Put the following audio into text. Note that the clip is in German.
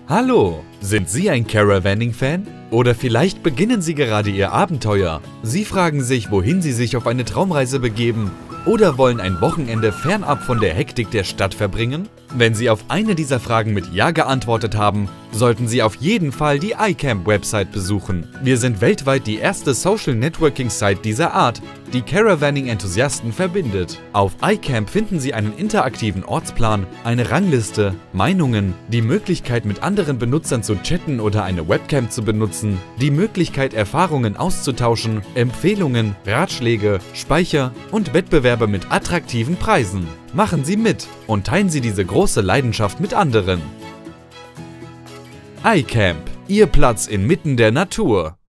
Hallo, sind Sie ein Caravanning-Fan? Oder vielleicht beginnen Sie gerade Ihr Abenteuer. Sie fragen sich, wohin Sie sich auf eine Traumreise begeben oder wollen ein Wochenende fernab von der Hektik der Stadt verbringen? Wenn Sie auf eine dieser Fragen mit Ja geantwortet haben, sollten Sie auf jeden Fall die iCamp-Website besuchen. Wir sind weltweit die erste Social-Networking-Site dieser Art, die Caravanning-Enthusiasten verbindet. Auf iCamp finden Sie einen interaktiven Ortsplan, eine Rangliste, Meinungen, die Möglichkeit mit anderen Benutzern zu chatten oder eine Webcam zu benutzen, die Möglichkeit Erfahrungen auszutauschen, Empfehlungen, Ratschläge, Speicher und Wettbewerbe mit attraktiven Preisen. Machen Sie mit und teilen Sie diese große Leidenschaft mit anderen. iCamp, Ihr Platz inmitten der Natur.